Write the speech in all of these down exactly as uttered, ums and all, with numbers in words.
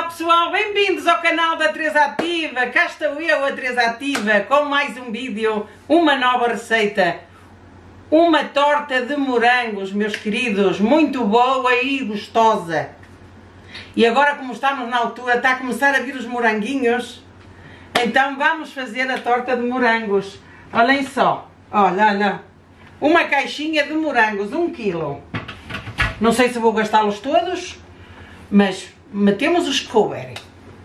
Olá pessoal, bem-vindos ao canal da Teresa Ativa. Cá estou eu, a Teresa Ativa, com mais um vídeo, uma nova receita. Uma torta de morangos, meus queridos, muito boa e gostosa. E agora, como estamos na altura, está a começar a vir os moranguinhos, então vamos fazer a torta de morangos. Olhem só, olha, olha, uma caixinha de morangos, um quilo. Não sei se vou gastá-los todos, mas metemos os que couberem.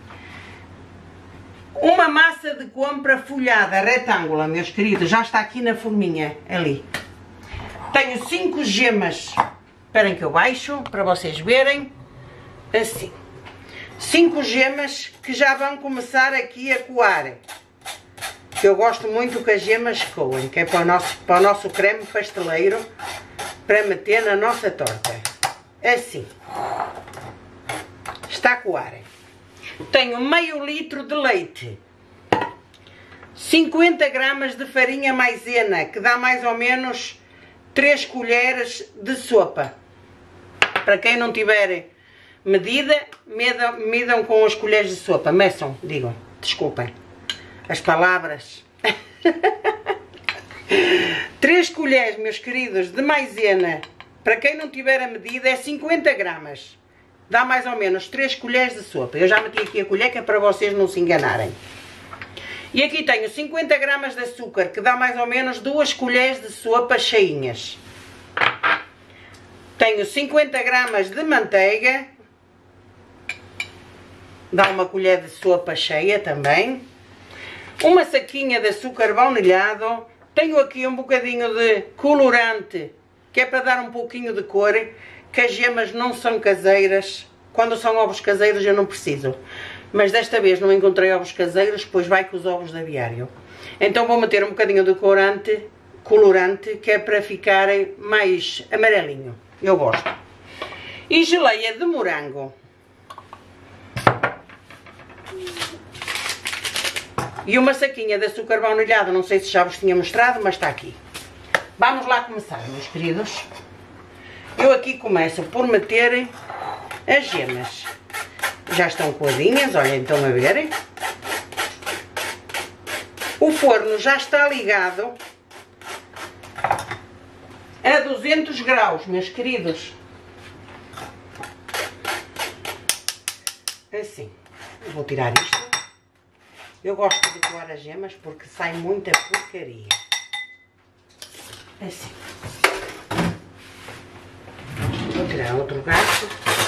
Uma massa de compra folhada, retângulo, meus queridos, já está aqui na forminha, ali. Tenho cinco gemas, esperem que eu baixo, para vocês verem, assim. Cinco gemas que já vão começar aqui a coar. Que eu gosto muito que as gemas coem, que é para o nosso, para o nosso creme pasteleiro, para meter na nossa torta. Assim. Está a coar. Tenho meio litro de leite, cinquenta gramas de farinha maisena, que dá mais ou menos três colheres de sopa. Para quem não tiver medida, medam, medam com as colheres de sopa. Meçam, digam, desculpem as palavras. três colheres, meus queridos, de maisena. Para quem não tiver a medida, é cinquenta gramas. Dá mais ou menos três colheres de sopa. Eu já meti aqui a colher, que é para vocês não se enganarem. E aqui tenho cinquenta gramas de açúcar, que dá mais ou menos duas colheres de sopa cheinhas. Tenho cinquenta gramas de manteiga. Dá uma colher de sopa cheia também. Uma saquinha de açúcar baunilhado. Tenho aqui um bocadinho de colorante, que é para dar um pouquinho de cor. Que as gemas não são caseiras. Quando são ovos caseiros eu não preciso. Mas desta vez não encontrei ovos caseiros, pois vai com os ovos de aviário. Então vou meter um bocadinho de colorante, colorante, que é para ficarem mais amarelinho. Eu gosto. E geleia de morango. E uma saquinha de açúcar baunilhado. Não sei se já vos tinha mostrado, mas está aqui. Vamos lá começar, meus queridos. Eu aqui começo por meter as gemas. Já estão coadinhas, olhem, estão a ver. O forno já está ligado a duzentos graus, meus queridos. Assim. Vou tirar isto. Eu gosto de coar as gemas porque sai muita porcaria. Assim. Vou tirar outro gasto.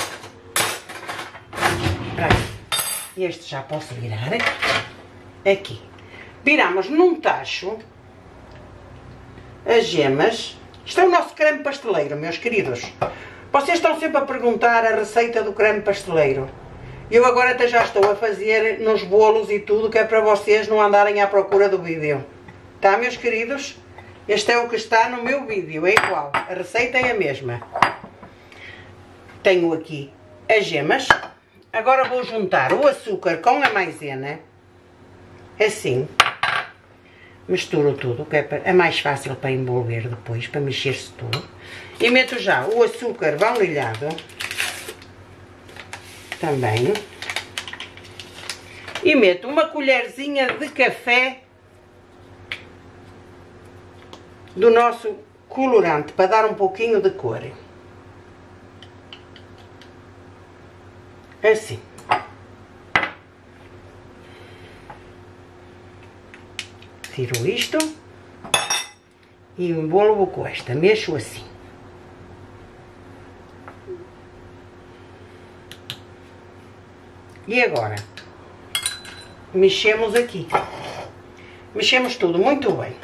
Este já posso virar. Aqui. Viramos num tacho as gemas. Isto é o nosso creme pasteleiro, meus queridos. Vocês estão sempre a perguntar a receita do creme pasteleiro. Eu agora até já estou a fazer nos bolos e tudo, que é para vocês não andarem à procura do vídeo. Tá, meus queridos? Este é o que está no meu vídeo, é igual. A receita é a mesma. Tenho aqui as gemas. Agora vou juntar o açúcar com a maisena. Assim. Misturo tudo, que é, para, é mais fácil para envolver depois, para mexer-se tudo. E meto já o açúcar baunilhado. Também. E meto uma colherzinha de café do nosso colorante, para dar um pouquinho de cor. Assim. Tiro isto e envolvo com esta, mexo assim. E agora mexemos aqui. Mexemos tudo muito bem.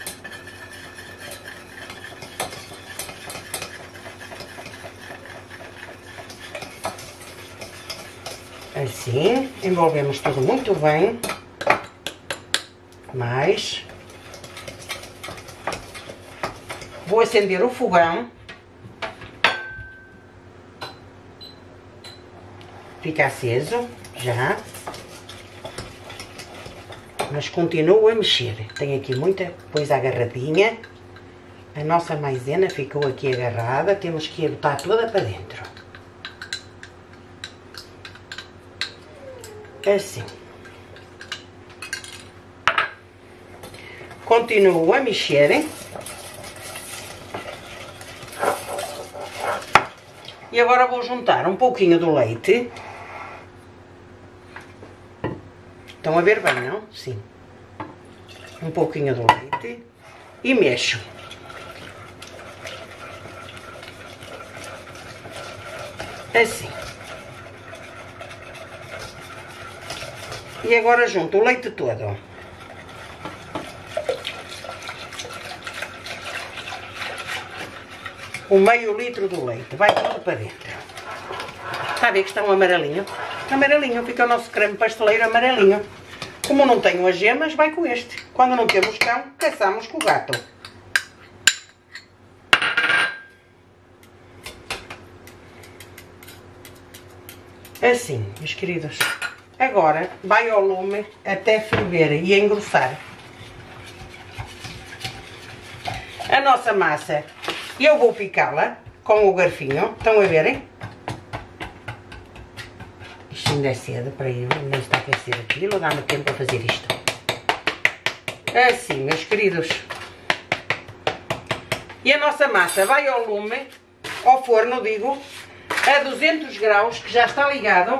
Assim, envolvemos tudo muito bem. Mais. Vou acender o fogão. Fica aceso, já. Mas continuo a mexer. Tem aqui muita coisa agarradinha. A nossa maisena ficou aqui agarrada. Temos que ir botar toda para dentro. Assim. Continuo a mexer. E agora vou juntar um pouquinho do leite. Estão a ver bem, não? Sim. Um pouquinho do leite. E mexo. Assim. E agora junto o leite todo. O meio litro do leite. Vai tudo para dentro. Está a ver que está um amarelinho? Amarelinho. Fica o nosso creme pasteleiro amarelinho. Como não tenho as gemas, vai com este. Quando não temos cão, caçamos com o gato. Assim, meus queridos. Agora vai ao lume até ferver e engrossar. A nossa massa, eu vou picá-la com o garfinho. Estão a verem? Isto ainda é cedo para ir, ainda está a aquecer aquilo, dá-me tempo para fazer isto. Assim, meus queridos. E a nossa massa vai ao lume, ao forno, digo, a duzentos graus, que já está ligado,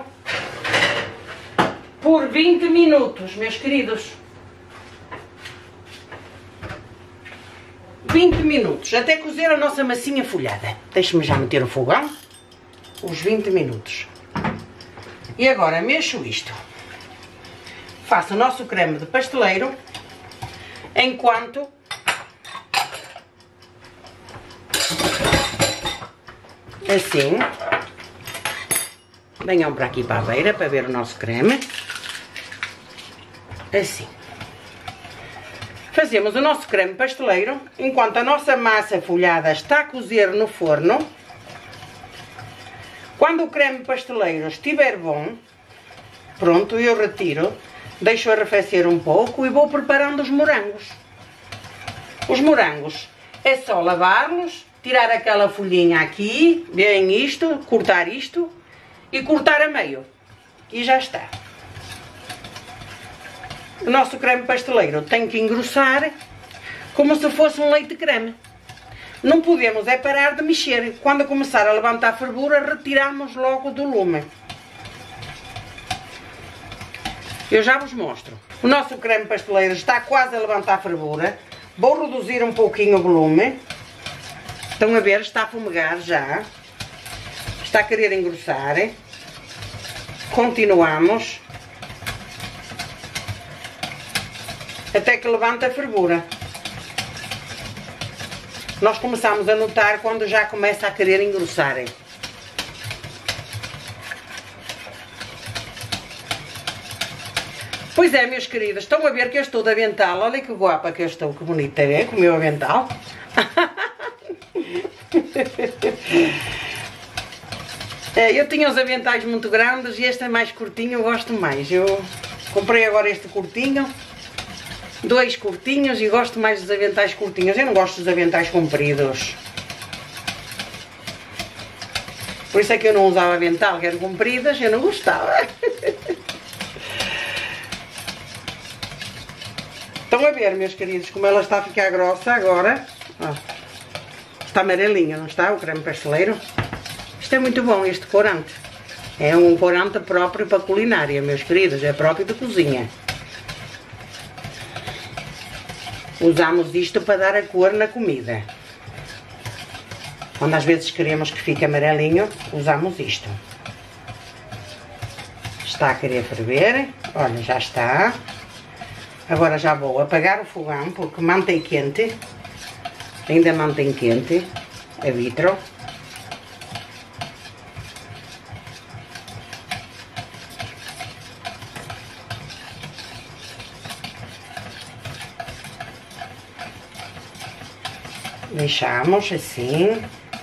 por vinte minutos, meus queridos. vinte minutos, até cozer a nossa massinha folhada. Deixe-me já meter o fogão, os vinte minutos. E agora mexo isto. Faço o nosso creme de pasteleiro, enquanto assim. Venham para aqui para a beira para ver o nosso creme. Assim. Fazemos o nosso creme pasteleiro enquanto a nossa massa folhada está a cozer no forno. Quando o creme pasteleiro estiver bom, pronto, eu retiro, deixo arrefecer um pouco e vou preparando os morangos. Os morangos é só lavá-los, tirar aquela folhinha aqui, bem isto, cortar isto e cortar a meio. E já está. O nosso creme pasteleiro tem que engrossar como se fosse um leite creme. Não podemos é parar de mexer. Quando começar a levantar a fervura, retiramos logo do lume. Eu já vos mostro. O nosso creme pasteleiro está quase a levantar a fervura. Vou reduzir um pouquinho o volume. Estão a ver? Está a fumegar já. Está a querer engrossar. Continuamos. Até que levanta a fervura. Nós começamos a notar quando já começa a querer engrossar. Pois é, meus queridos, estão a ver que eu estou de avental. Olha que guapa que eu estou, que bonita, é? Com o meu avental. É, eu tinha os aventais muito grandes e este é mais curtinho, eu gosto mais. Eu comprei agora este curtinho. Dois curtinhos e gosto mais dos aventais curtinhos. Eu não gosto dos aventais compridos. Por isso é que eu não usava avental, que eram compridas, eu não gostava. Estão a ver, meus queridos, como ela está a ficar grossa agora. Ó, está amarelinho, não está? O creme pasteleiro. Isto é muito bom, este corante. É um corante próprio para culinária, meus queridos. É próprio de cozinha. Usamos isto para dar a cor na comida. Quando às vezes queremos que fique amarelinho, usamos isto. Está a querer ferver. Olha, já está. Agora já vou apagar o fogão, porque mantém quente. Ainda mantém quente a vitro. Deixamos assim.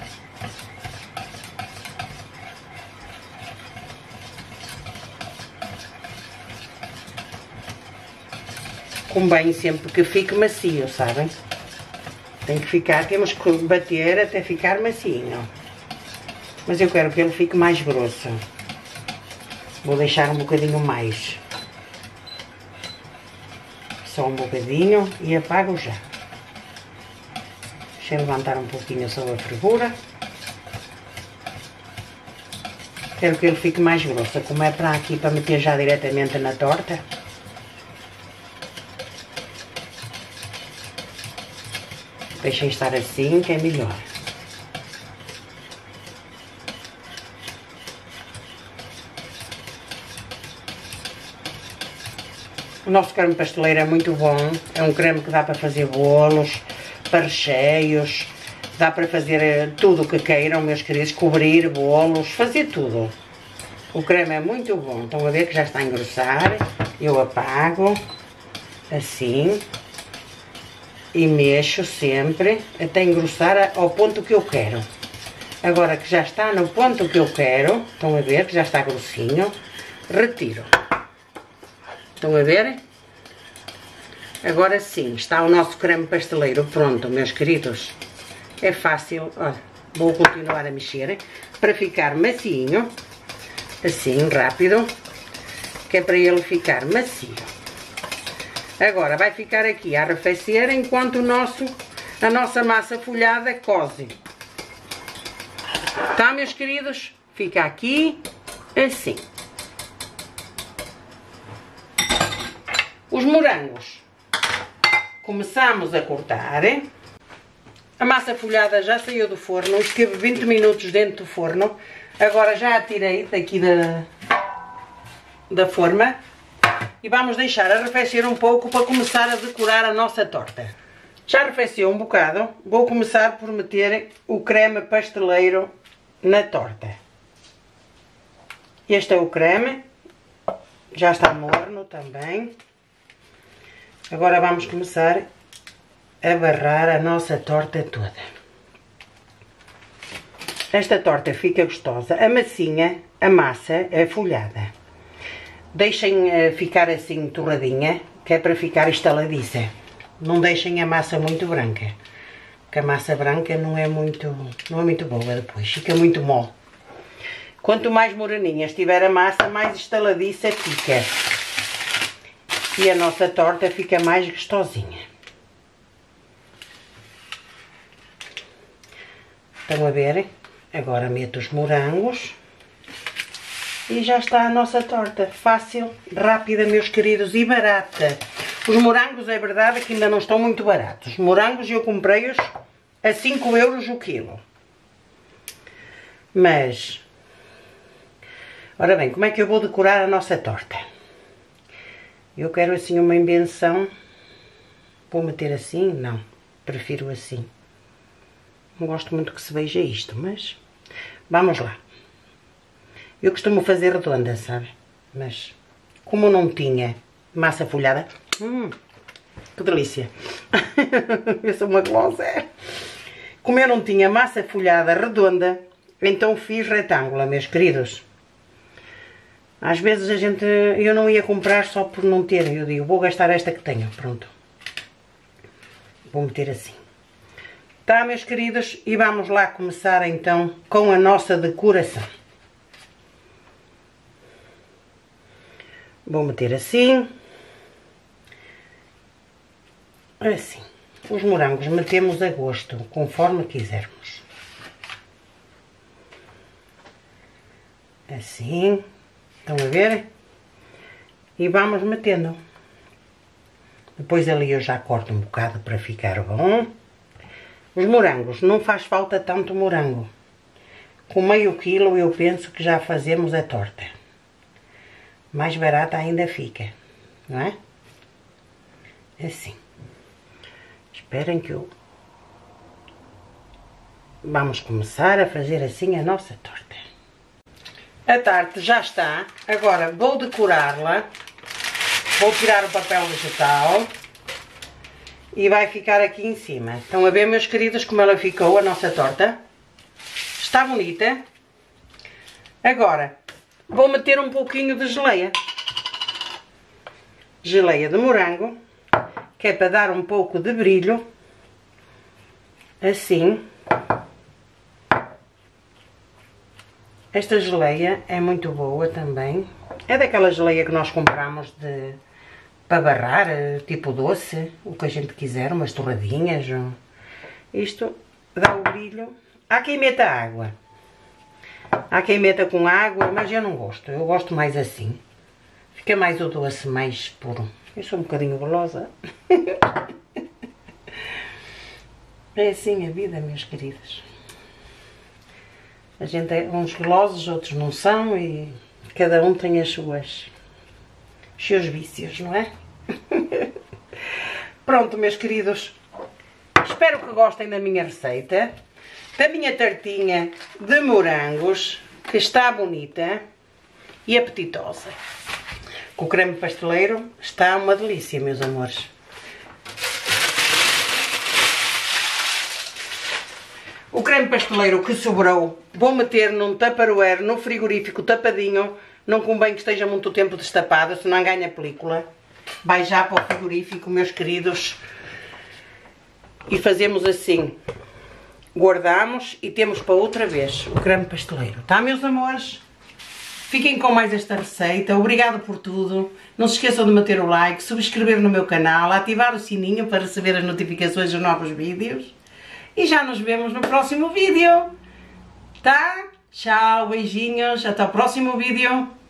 Convém sempre que fique macio, sabem? Tem que ficar, temos que bater até ficar macio. Mas eu quero que ele fique mais grosso. Vou deixar um bocadinho mais. Só um bocadinho e apago já. Deixa eu levantar um pouquinho só a fervura. Quero que ele fique mais grosso, como é para aqui, para meter já diretamente na torta. Deixem estar assim, que é melhor. O nosso creme pasteleiro é muito bom. É um creme que dá para fazer bolos, para recheios. Dá para fazer tudo o que queiram, meus queridos. Cobrir bolos, fazer tudo. O creme é muito bom. Estão a ver que já está a engrossar. Eu apago. Assim. E mexo sempre até engrossar ao ponto que eu quero. Agora que já está no ponto que eu quero, estão a ver que já está grossinho, retiro. Estão a ver? Agora sim, está o nosso creme pasteleiro pronto, meus queridos. É fácil, olha, vou continuar a mexer para ficar macinho, assim, rápido, que é para ele ficar macio. Agora vai ficar aqui a arrefecer enquanto o nosso, a nossa massa folhada coze. Tá, meus queridos? Fica aqui, assim. Os morangos. Começamos a cortar. A massa folhada já saiu do forno, esteve vinte minutos dentro do forno. Agora já a tirei daqui da, da forma. E vamos deixar arrefecer um pouco para começar a decorar a nossa torta. Já arrefeceu um bocado, vou começar por meter o creme pasteleiro na torta. Este é o creme, já está morno também. Agora vamos começar a barrar a nossa torta toda. Esta torta fica gostosa, a massinha, a massa é folhada. Deixem uh, ficar assim torradinha, que é para ficar estaladiça. Não deixem a massa muito branca, porque a massa branca não é muito, não é muito boa depois, fica muito mole. Quanto mais moreninha estiver a massa, mais estaladiça fica. E a nossa torta fica mais gostosinha. Estão a ver? Agora meto os morangos. E já está a nossa torta. Fácil, rápida, meus queridos, e barata. Os morangos, é verdade que ainda não estão muito baratos. Os morangos eu comprei-os a cinco euros o quilo. Mas, ora bem, como é que eu vou decorar a nossa torta? Eu quero assim uma invenção. Vou meter assim? Não, prefiro assim. Não gosto muito que se veja isto, mas vamos lá. Eu costumo fazer redonda, sabe? Mas, como não tinha massa folhada... Hum, que delícia! Eu sou uma golosa. Como eu não tinha massa folhada redonda, então fiz retângulo, meus queridos. Às vezes a gente... Eu não ia comprar só por não ter. Eu digo, vou gastar esta que tenho. Pronto. Vou meter assim. Tá, meus queridos? E vamos lá começar então com a nossa decoração. Vou meter assim. Assim. Os morangos metemos a gosto, conforme quisermos. Assim. Estão a ver? E vamos metendo. Depois ali eu já corto um bocado para ficar bom. Os morangos, não faz falta tanto morango. Com meio quilo eu penso que já fazemos a torta. Mais barata ainda fica, não é? Assim. Esperem que eu... Vamos começar a fazer assim a nossa torta. A tarte já está. Agora vou decorá-la. Vou tirar o papel vegetal. E vai ficar aqui em cima. Estão a ver, meus queridos, como ela ficou, a nossa torta? Está bonita. Agora, vou meter um pouquinho de geleia. Geleia de morango. Que é para dar um pouco de brilho. Assim. Esta geleia é muito boa também. É daquela geleia que nós compramos de, para barrar, tipo doce, o que a gente quiser, umas torradinhas. Isto dá o brilho. Há quem meta água. Há quem meta com água, mas eu não gosto. Eu gosto mais assim. Fica mais o doce, mais puro. Eu sou um bocadinho golosa. É assim a vida, meus queridos. A gente é uns golosos, outros não são e cada um tem as suas, os seus vícios, não é? Pronto, meus queridos. Espero que gostem da minha receita, da minha tartinha de morangos, que está bonita e apetitosa. Com o creme pasteleiro está uma delícia, meus amores. O creme pasteleiro que sobrou, vou meter num tupperware, no frigorífico tapadinho. Não convém que esteja muito tempo destapado, senão ganha película. Vai já para o frigorífico, meus queridos. E fazemos assim. Guardamos e temos para outra vez o creme pasteleiro. Tá, meus amores? Fiquem com mais esta receita. Obrigado por tudo. Não se esqueçam de meter o like, subscrever no meu canal, ativar o sininho para receber as notificações dos novos vídeos. E já nos vemos no próximo vídeo. Tá? Tchau, beijinhos. Até o próximo vídeo.